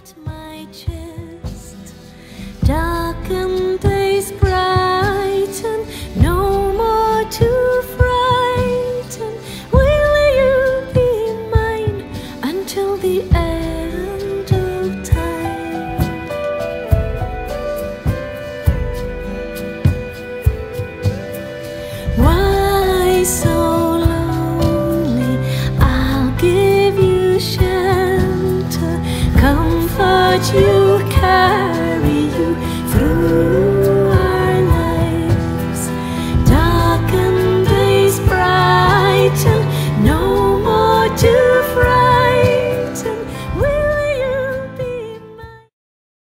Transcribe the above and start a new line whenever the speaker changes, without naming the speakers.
at my chest. Darkened days brighten, no more to frighten. Will you be mine until the end of time? Why so lonely? I'll give you shelter, comfort you, carry you through.